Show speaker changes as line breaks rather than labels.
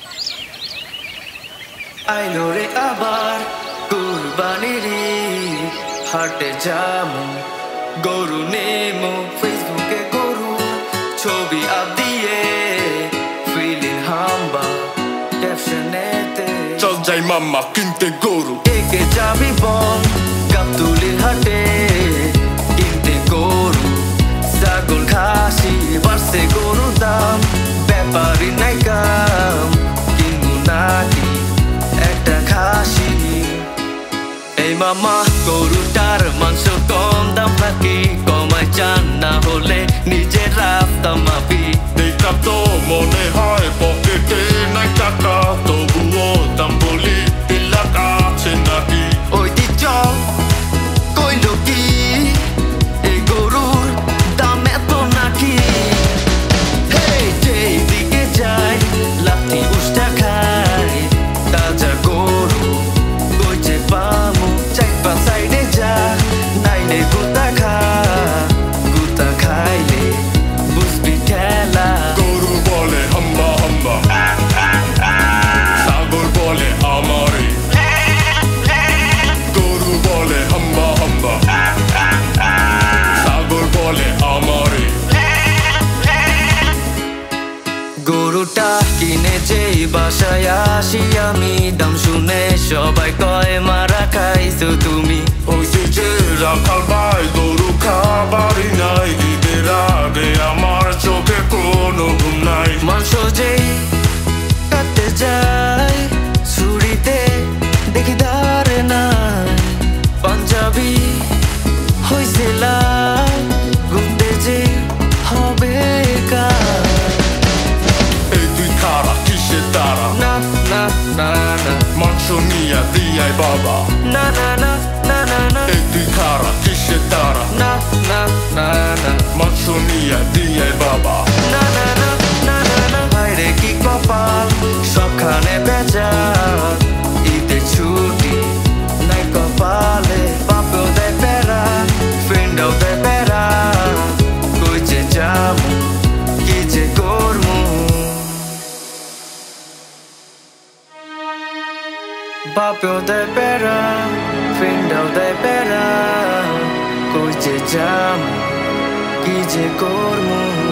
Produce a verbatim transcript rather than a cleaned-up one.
আইলো রে আবার কুরবানির ঈদ, হাটে যামু গরু নেমো, ফেসবুকে গরু ছবি আপ দিয়ে ফিলিং হাম্বা ক্যাপশনেতে।
চল যাই মাম্মা কিনতে গরু,
একে যাবি বল গাবতুলির হাটে কিনতে গরু, ছাগল খাসি বাড়ছে গরুর দাম, ব্যাপারী নাই কাম কিনবো নাকি একটা খাসি। এই মামা গরুটার মাংস কম দাম নাকি কমায় চান, না হলে নিজের রাস্তা মাপি।
দেখলাম তো মনে হয় পকেটে নাই টাকা, তবুও দাম বলি তিলাক আছে নাকি।
ওই দি চল কইল কি এই গরুর দাম এত নাকি। হেই যেই দিকে যাই লাথি উষ্টা খাই, তাজা গরু কইছে পামু, চাইপা সাইডে যা নাইলে গুতা খা, গুতা খাইলে বুঝবি খেলা।
গরু বলে হাম্বা হাম্বা, ছাগল বলে আমারে। গরু বলে হাম্বা হাম্বা, ছাগল বলে আমারে।
গরুটা কিনে যেই বাসায় আসি আমি, দাম শুনে সবাই কয় মারা খাইছো তুমি।
হইছে যে রাখাল ভাই গরু খাবারই নাই, ঈদের আগে আমার চোখে কোনো ঘুম নাই।
মাংস যেই কাটতে যাই ছুরিতে দেখি ধারে নাই, পাঞ্জাবি হইছে লাল ঘুরতে যে হবে কার।
এই তুই খারা কিসের তারা,
না না না না
মাংস নিয়া দিয়াই বাবা।
না না না না না না
এই তুই খারা কিসের তারা,
না না না না
মাংস নিয়া দিয়াই বাবা।
না না না না না না ভাইরে কি কপাল সবখানে বেচা, ঈদে ছুটি নাই কপালে, বাপেও দেয় প্যারা ফ্রেন্ডও দেয় প্যারা, কই যে যামু কি যে করমু। বাপেও দেয় প্যারা ফ্রেন্ডও দেয় প্যারা, কই যে যামু কি যে করমু।